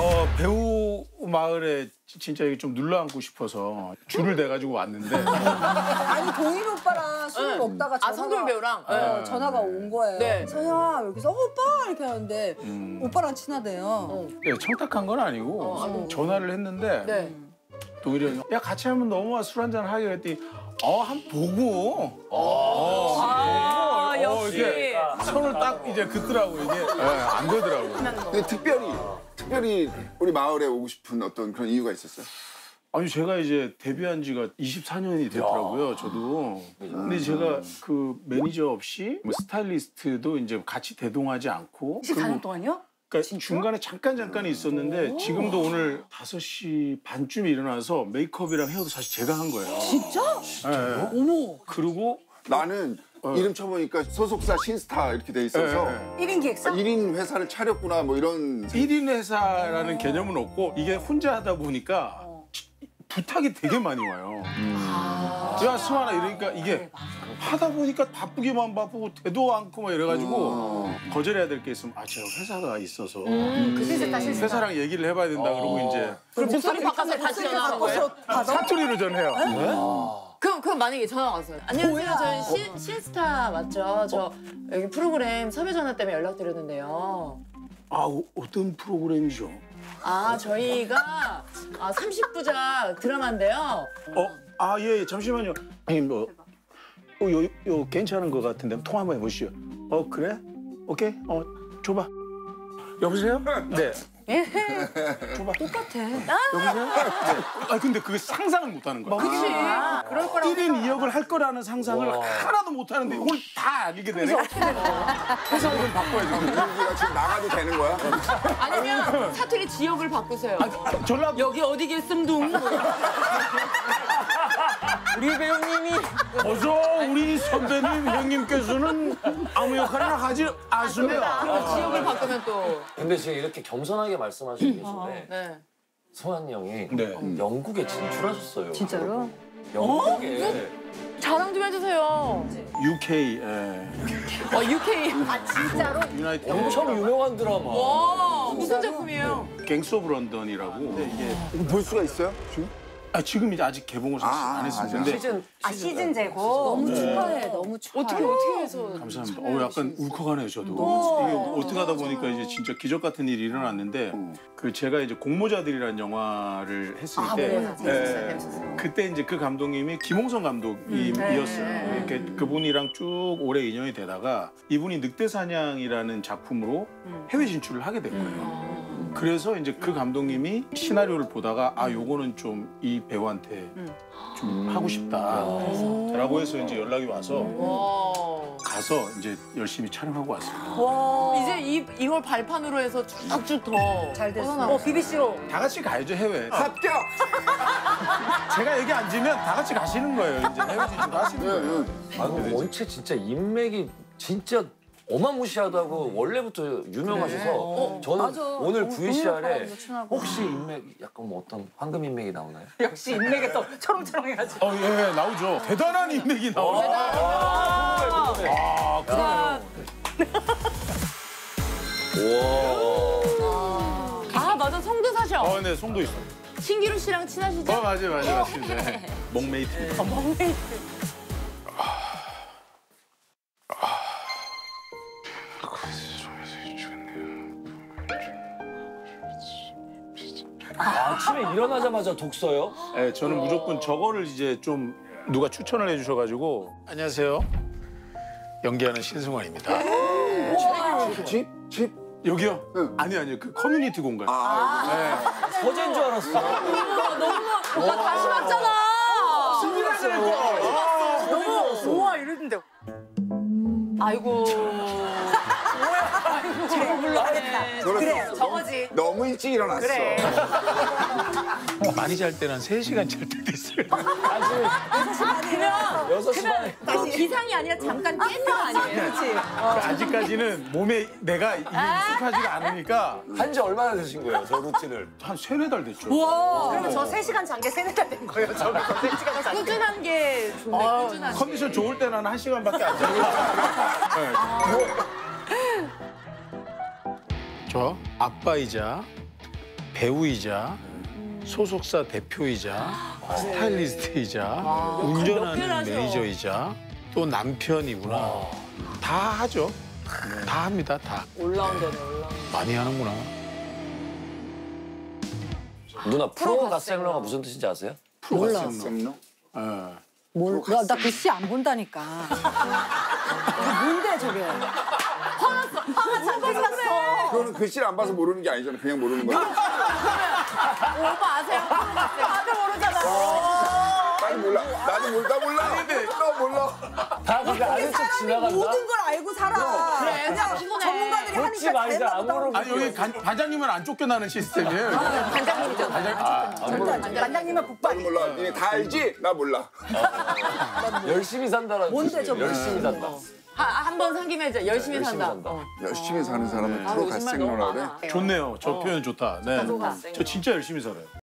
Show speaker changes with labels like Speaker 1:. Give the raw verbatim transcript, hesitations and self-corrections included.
Speaker 1: 어, 배우 마을에 진짜 이게 좀 눌러앉고 싶어서 줄을 대가지고 왔는데.
Speaker 2: 아니 동일 오빠랑 술을 네. 먹다가 전화가,
Speaker 3: 아 성동 배우랑
Speaker 2: 어,
Speaker 3: 네.
Speaker 2: 전화가 온 거예요.
Speaker 3: 네.
Speaker 2: 서영아 여기서 어, 오빠 이렇게 하는데 음. 오빠랑 친하대요. 어.
Speaker 1: 네, 청탁한 건 아니고 어, 전화를 했는데 네. 동일이 형이 야 같이 한번 넘어와 술 한잔 하기로 했더니 어, 한 보고 어,
Speaker 3: 아,
Speaker 1: 어,
Speaker 3: 역시
Speaker 1: 이렇게 손을 딱 이제 긋더라고 이게 네, 안 되더라고.
Speaker 4: 근데 특별히 특별히 우리 마을에 오고 싶은 어떤 그런 이유가 있었어요?
Speaker 1: 아니 제가 이제 데뷔한 지가 이십사 년이 됐더라고요. 저도. 근데 제가 그 매니저 없이 뭐 스타일리스트도 이제 같이 대동하지 않고.
Speaker 2: 이십사 년 동안요?
Speaker 1: 그러니까 진짜? 중간에 잠깐 잠깐 있었는데 지금도 오늘 다섯 시 반쯤에 일어나서 메이크업이랑 헤어도 사실 제가 한 거예요.
Speaker 2: 진짜?
Speaker 1: 네.
Speaker 2: 어머.
Speaker 1: 그리고
Speaker 4: 나는 어. 이름 쳐보니까 소속사 신스타 이렇게 돼 있어서
Speaker 1: 네.
Speaker 2: 일 인 기획사?
Speaker 4: 일 인 회사를 차렸구나 뭐 이런.
Speaker 1: 일 인 회사라는 개념은 없고 이게 혼자 하다 보니까 어. 부탁이 되게 많이 와요. 음. 아. 야 승환아 이러니까 이게 하다 보니까 바쁘기만 바쁘고 되도 않고 막 이래가지고 어. 거절해야 될 게 있으면 아 제가 회사가 있어서
Speaker 2: 음. 그 신스타 신스타.
Speaker 1: 회사랑 얘기를 해봐야 된다 어. 그러고 이제
Speaker 3: 그럼 목소리 바꿔서 다시 전화하는 거예요?
Speaker 1: 사투리로 전해요. 네?
Speaker 3: 아. 그럼 그럼 만약에 전화 왔어요. 안녕하세요. 저희 신, 신스타 맞죠? 저 어? 여기 프로그램 섭외 전화 때문에 연락드렸는데요.
Speaker 1: 아 어, 어떤 프로그램이죠?
Speaker 3: 아 저희가 아, 삼십 부작 드라마인데요.
Speaker 1: 어? 아 예 잠시만요. 아니 뭐 어, 요, 요 괜찮은 것 같은데 통화 한번 해보시죠. 어 그래? 오케이? 어 줘봐. 여보세요? 네. 줘봐.
Speaker 2: 똑같아.
Speaker 1: 여보세요? 네. 아 근데 그게 상상을 못 하는 거야.
Speaker 3: 그치. 아, 그럴 거라고.
Speaker 1: 일 인 이 역을 할 거라는 상상을 와. 하나도 못 하는데 이걸 다 알게 되네. 회사를 바꿔야지.
Speaker 4: 우리가 지금 나가도 되는 거야?
Speaker 3: 아니면 사투리 지역을 바꾸세요.
Speaker 1: 아, 전라
Speaker 3: 여기 어디 계슴둥. 우리 배우님이
Speaker 1: 어서 우리 선배님 형님께서는 아무 역할이나 하지 않으세요.
Speaker 3: 아, 지역을 바꾸면 또.
Speaker 5: 근데 지금 이렇게 겸손하게 말씀하시고 계신데
Speaker 3: 네.
Speaker 5: 성환 형이
Speaker 1: 네.
Speaker 5: 영국에 진출하셨어요.
Speaker 2: 진짜로?
Speaker 5: 영국에.
Speaker 3: 어? 자랑 좀 해주세요.
Speaker 1: 유케이. 예.
Speaker 3: 어, 유케이.
Speaker 2: 아 진짜로?
Speaker 1: 유나이티드.
Speaker 5: 엄청 유명한 드라마.
Speaker 3: 와, 무슨 작품이에요?
Speaker 1: 갱스 오브 런던이라고. 근데 이게
Speaker 4: 이거 볼 수가 있어요? 지금?
Speaker 1: 아, 지금 이제 아직 개봉을 사실
Speaker 4: 아,
Speaker 1: 안 했습니다.
Speaker 4: 아,
Speaker 1: 근데
Speaker 5: 시즌
Speaker 2: 아 시즌제고. 너무
Speaker 1: 네.
Speaker 2: 축하해. 너무 축하해.
Speaker 3: 어떻게 어떻게 해서?
Speaker 1: 감사합니다. 어, 약간 울컥하네요, 저도. 이게 어떻게 하다 보니까 이제 진짜 기적 같은 일이 일어났는데 그 제가 이제 공모자들이라는 영화를 했을
Speaker 3: 아,
Speaker 1: 때
Speaker 3: 네,
Speaker 1: 예, 그때 이제 그 감독님이 김홍성 감독님이었어요.
Speaker 3: 네.
Speaker 1: 이렇게 그분이랑 쭉 오래 인연이 되다가 이분이 늑대사냥이라는 작품으로 해외 진출을 하게 된 거예요. 그래서 이제 그 감독님이 시나리오를 보다가 아 요거는 좀 이 배우한테 좀 하고 싶다라고 해서 이제 연락이 와서
Speaker 3: 와.
Speaker 1: 가서 이제 열심히 촬영하고 왔습니다.
Speaker 3: 와. 이제 이 이걸 발판으로 해서 쭉쭉 더
Speaker 2: 잘 됐어.
Speaker 3: 뻗어나가요.
Speaker 2: 어 비비씨로.
Speaker 1: 다 같이 가야죠 해외.
Speaker 4: 합격!
Speaker 1: 제가 얘기 안 지면 다 같이 가시는 거예요. 이제 해외 진출 하시는 거예요.
Speaker 5: 아, 근데 원체 진짜 인맥이 진짜 어마무시하다고 원래부터 유명하셔서
Speaker 3: 네.
Speaker 5: 저는
Speaker 2: 맞아.
Speaker 5: 오늘
Speaker 2: 너무
Speaker 5: 브이씨알에
Speaker 2: 동료사람도 친하고.
Speaker 5: 혹시 인맥 약간 뭐 어떤 황금 인맥이 나오나요?
Speaker 2: 역시 인맥에 또 초롱초롱해가지고.
Speaker 1: 어, 예, 나오죠. 대단한 인맥이 나오죠. 아, 그래요.
Speaker 5: 와.
Speaker 3: 아 맞아 송도 사셔.
Speaker 1: 어, 네, 송도 있어.
Speaker 3: 신기루 씨랑 친하시죠?
Speaker 1: 어, 맞아요, 맞아요, 맞습니다. 네. 목메이트.
Speaker 3: 어, 먹메이트.
Speaker 5: 아침에 일어나자마자 독서요?
Speaker 1: 네, 저는 무조건 저거를 이제 좀 누가 추천을 해주셔가지고 안녕하세요. 연기하는 신승환입니다.
Speaker 4: 집? 집?
Speaker 1: 여기요?
Speaker 4: 응.
Speaker 1: 아니 아니요, 그 커뮤니티 공간.
Speaker 4: 아,
Speaker 1: 네.
Speaker 5: 서재인 줄 알았어.
Speaker 3: 오빠 다시 왔잖아.
Speaker 2: 너무 우와 이랬는데.
Speaker 3: 아이고. 아이고. 저거 불렀네.
Speaker 2: 그래 저거지.
Speaker 4: 너무 일찍 일어났어.
Speaker 2: 그래.
Speaker 1: 많이 잘 때는 한 세 시간 잘 때도 있어요.
Speaker 3: 그냥
Speaker 5: 여섯 시 반에.
Speaker 3: 그 기상이 아니라 잠깐 깬 거 아니에요?
Speaker 2: 그렇지.
Speaker 1: 그러니까 아직까지는 몸에 내가 이게 익숙하지가 않으니까
Speaker 5: 한 지 얼마나 되신 거예요, 저 루틴을?
Speaker 1: 한 세네 달 됐죠.
Speaker 2: 그러면 저 세 시간 잔 게 세네 달 된 거예요. 저거 세 시간 잔 게.
Speaker 3: 꾸준한 게 좋네.
Speaker 1: 아,
Speaker 3: 꾸준한 게.
Speaker 1: 컨디션 좋을 때는 한 한 시간밖에 안 자요. 네. 저 아빠이자 배우이자 소속사 대표이자 스타일리스트이자 운전하는
Speaker 3: 하죠.
Speaker 1: 매니저이자 또 남편이구나. 다 하죠. 다 합니다. 다.
Speaker 3: 올라운더네 올라운더.
Speaker 1: 많이 하는구나.
Speaker 5: 누나 프로 갓생러가 무슨 뜻인지 아세요?
Speaker 2: 몰라.
Speaker 4: semno?
Speaker 1: 예.
Speaker 2: 몰라. 나 글씨 안 본다니까. 그 뭔데 저게?
Speaker 4: 그거는 글씨를 안 봐서 모르는 게 아니잖아. 그냥 모르는 거야.
Speaker 3: 오빠 아세요? 다들 모르잖아.
Speaker 4: 나도 몰라. 나도 몰라. 나 몰라. 나 몰라.
Speaker 5: 다 그게 아는 척
Speaker 2: 사람이
Speaker 5: 지나간다?
Speaker 2: 모든 걸 알고 살아.
Speaker 3: 그래,
Speaker 2: 그냥
Speaker 3: 피곤해.
Speaker 2: 전문가들이
Speaker 5: 묻지
Speaker 2: 하니까
Speaker 5: 말자,
Speaker 2: 잘못
Speaker 5: 아무런
Speaker 1: 아니 여기 간, 반장님은 안 쫓겨나는 시스템이에요.
Speaker 3: 반장님이죠.
Speaker 2: 반장님은 북방.
Speaker 4: 나도 몰라. 니네 다 알지? 나 몰라.
Speaker 5: 열심히 산다라는
Speaker 2: 뭔데,
Speaker 5: 뜻이에요.
Speaker 2: 저거?
Speaker 5: 열심히 산다.
Speaker 3: 한 번 산 김에 이제 열심히,
Speaker 5: 열심히
Speaker 3: 산다.
Speaker 5: 산다.
Speaker 3: 어.
Speaker 4: 열심히 사는 사람은
Speaker 3: 아,
Speaker 4: 프로
Speaker 3: 요즘 말 너무
Speaker 4: 갓생러라 그래.
Speaker 3: 많아.
Speaker 1: 좋네요. 저 표현 좋다. 네.
Speaker 3: 프로 갓생러.
Speaker 1: 저 진짜 열심히 살아요.